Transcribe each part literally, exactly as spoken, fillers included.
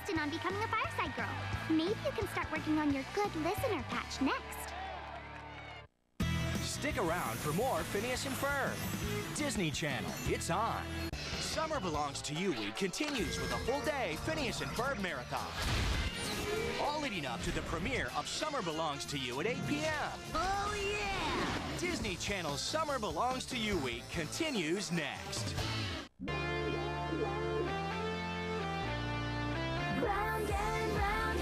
insistent on becoming a Fireside Girl. Maybe you can start working on your good listener patch next. Stick around for more Phineas and Ferb. Disney Channel, it's on. Summer Belongs to You Week continues with a full-day Phineas and Ferb marathon. All leading up to the premiere of Summer Belongs to You at eight p m Oh, yeah! Disney Channel's Summer Belongs to You Week continues next. Round and round.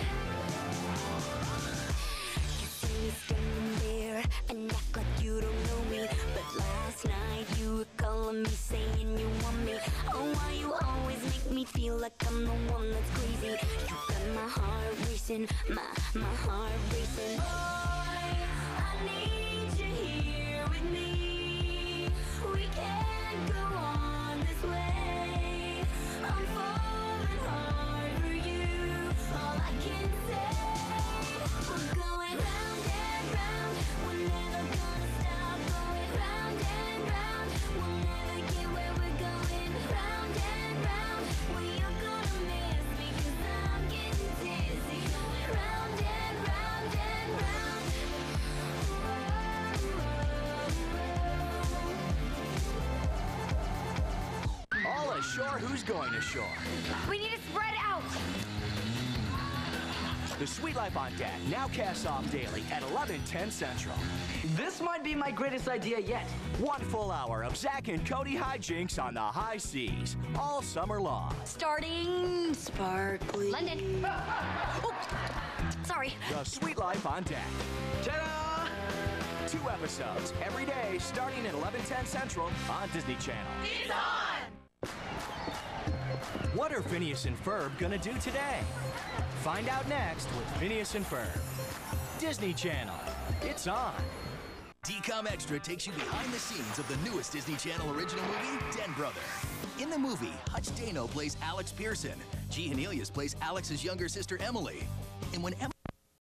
You see me standing there and act like you don't know me. But last night you were calling me, saying you want me. Oh, why you always make me feel like I'm the one that's crazy? You got my heart racing, my, my heart racing. Boy, I need you here with me. We can't go on this way. I'm falling hard for you. All I can say, we're going round and round. We're never gonna stop going round and round. We'll never get where we're going. Round and round. Well, you're gonna miss me 'cause I'm getting dizzy. Going round and round and round. All ashore, who's going ashore? We need to spread out. The Sweet Life on Deck now casts off daily at eleven ten Central. This might be my greatest idea yet. One full hour of Zach and Cody hijinks on the high seas, all summer long. Starting Sparkly. London. Oh, sorry. The Sweet Life on Deck. Ta-da! Two episodes every day starting at eleven ten Central on Disney Channel. It's on! What are Phineas and Ferb gonna do today? Find out next with Phineas and Ferb. Disney Channel, it's on. D COM Extra takes you behind the scenes of the newest Disney Channel original movie, Den Brother. In the movie, Hutch Dano plays Alex Pearson. G. Hernelius plays Alex's younger sister, Emily. And when Emily